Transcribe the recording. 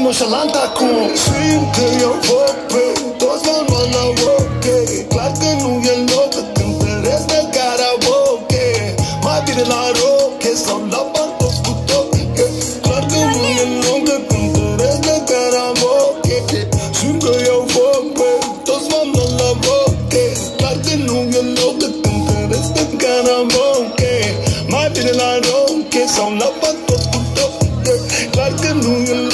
nonșalant acum. Simt că eu foc pe toți v-am luat la oche. Clar că nu e loc să cântăresc de karaoke. Mai bine la roche sau la bantos cu toche. Clar că nu e loc să cântăresc de karaoke. Simt că eu foc pe toți v-am luat la oche. Clar că nu e loc să cântăresc de karaoke. Mai bine la roche sau la bantos cu toche. Clar că nu e